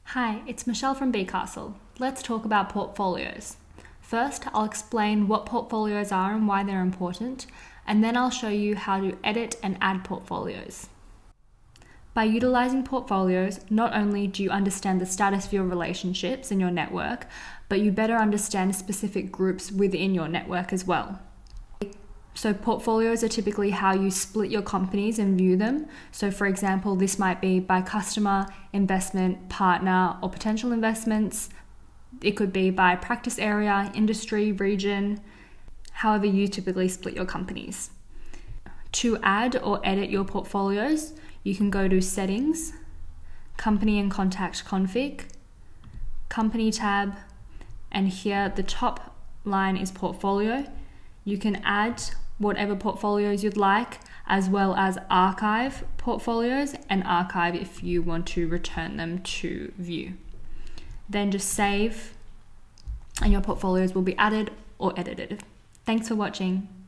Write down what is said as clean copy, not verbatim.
Hi, it's Michelle from BeeCastle. Let's talk about portfolios. First, I'll explain what portfolios are and why they're important, and then I'll show you how to edit and add portfolios. By utilizing portfolios, not only do you understand the status of your relationships in your network, but you better understand specific groups within your network as well. So portfolios are typically how you split your companies and view them. So for example, this might be by customer, investment, partner, or potential investments. It could be by practice area, industry, region, however you typically split your companies. To add or edit your portfolios, you can go to Settings, Company and Contact Config, Company tab, and here the top line is Portfolio. You can add whatever portfolios you'd like, as well as archive portfolios and archive if you want to return them to view. Then just save and your portfolios will be added or edited. Thanks for watching.